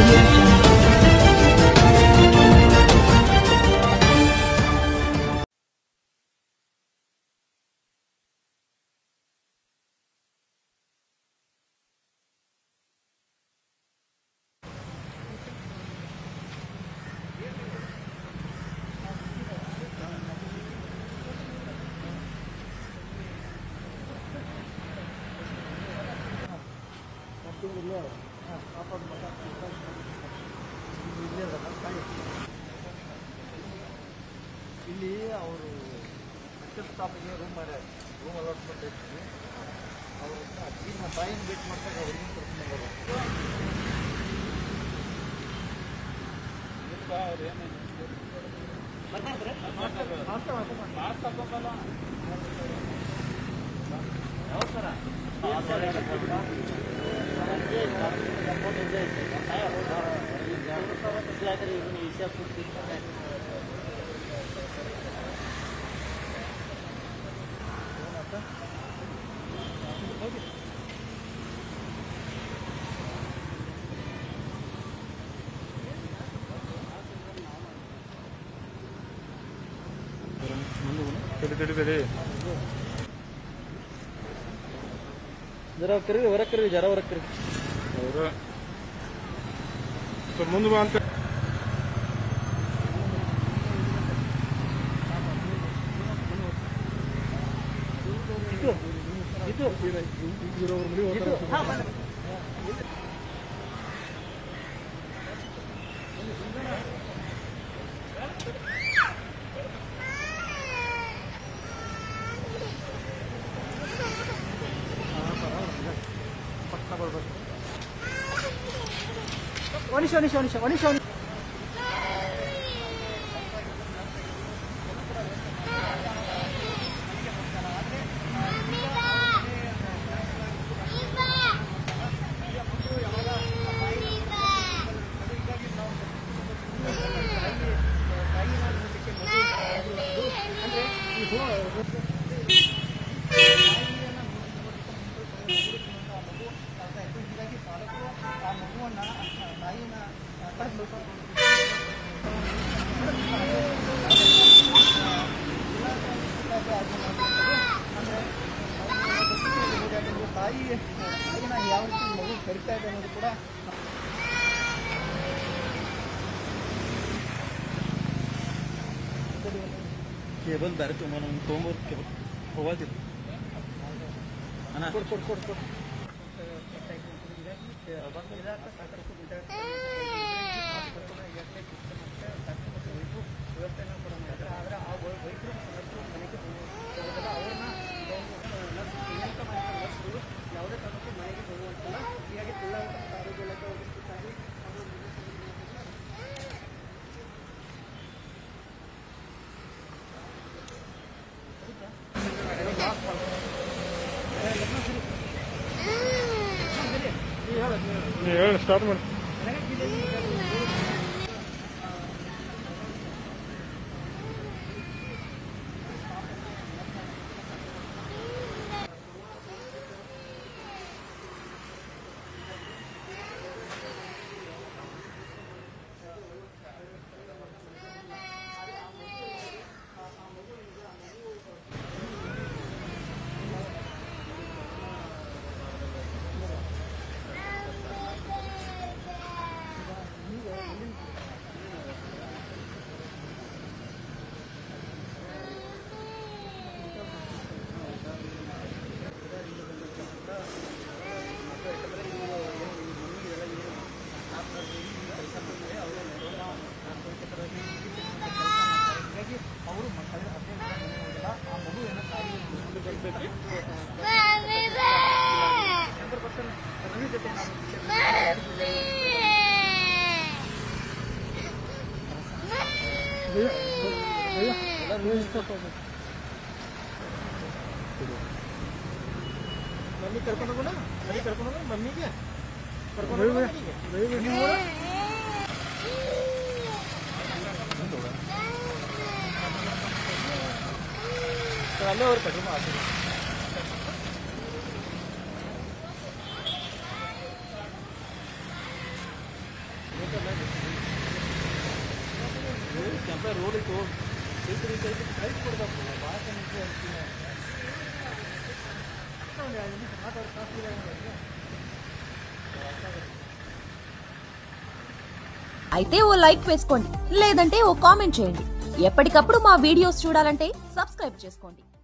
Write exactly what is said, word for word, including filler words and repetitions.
ಇಲ್ಲಿ ಅವರು ಸ್ಥಾಪನೆ ರೂಮ್ ಮಾಡ್ಯಾರ. ರೂಮ್ ಅಲಾಟ್ಮೆಂಟ್ ಐತಿ. ಅವರು ಅಜ್ಜಿನ ತಾಯಿನ ಭೇಟಿ ಮಾಡ್ತಾರೆ. ಅವ್ರಿಗೆ जरा करी ಹೊರ ಕರಿ ಜರ ಹೊರ ಕರಿ ಹೊರ ಸ್ವಲ್ಪ ಮುಂದೆ ಬಾ ಅಂತ ಇದು ಇದು ಇರೋ ಮನೆ ಹೋಗ್ತಾರೆ. ಹಾ Oni shoni shoni shoni shoni. Cable दारे तुम्हाला तोंबर केबल हवा दे अना कोड कोड कोड कोड ಹೇಳಿ ಸ್ಟಾರ್ಟ್ ಮಾಡಿ. मम्मी कर्ಕೊಂಡು ಹೋಗೋಣ ಮಮ್ಮಿ ಕರ್ಕೊಂಡು ಹೋಗೋಣ ಮಮ್ಮಿಗೆ ಕರ್ಕೊಂಡು ಹೋಗೋಣ ನೀವು ಅಲ್ಲೇ ಅವ್ರ ಕಟ್ಟಿ ಮಾತು అబ్బాయి రోడ్ ఇటు ఇటు ఇటు ఇటు బైక్ కొడదాం భాష నుంచి వెళ్తున్నాను మాట్లాడు కాఫీ అయితే ఓ లైక్ వేసుకోండి, లేదంటే ఓ కామెంట్ చేయండి. ఎప్పటికప్పుడు మా వీడియోస్ చూడాలంటే సబ్స్క్రైబ్ చేసుకోండి.